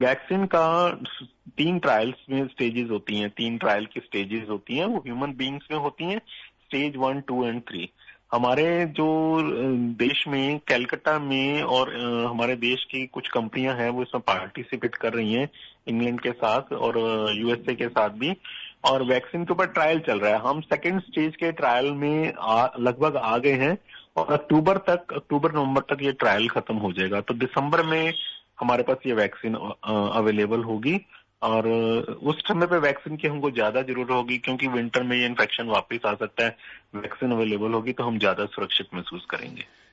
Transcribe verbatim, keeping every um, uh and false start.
Vaccine का तीन trials में स्टेजेस होती हैं, तीन ट्रायल की स्टेजेस होती हैं, वो ह्यूमन बींग्स में होती हैं, stage one, two and three. हमारे जो देश में कलकत्ता में और हमारे देश की कुछ कंपनियां हैं वो इसमें पार्टिसिपेट कर रही हैं, इंग्लैंड के साथ और यूएसए के साथ भी, और वैक्सीन के ऊपर ट्रायल चल रहा है। हम सेकेंड स्टेज के ट्रायल में लगभग आ गए हैं और अक्टूबर तक, अक्टूबर नवंबर तक ये ट्रायल खत्म हो जाएगा। तो दिसंबर में हमारे पास ये वैक्सीन अवेलेबल होगी और उस समय पे वैक्सीन की हमको ज्यादा जरूरत होगी क्योंकि विंटर में ये इन्फेक्शन वापस आ सकता है। वैक्सीन अवेलेबल होगी तो हम ज्यादा सुरक्षित महसूस करेंगे।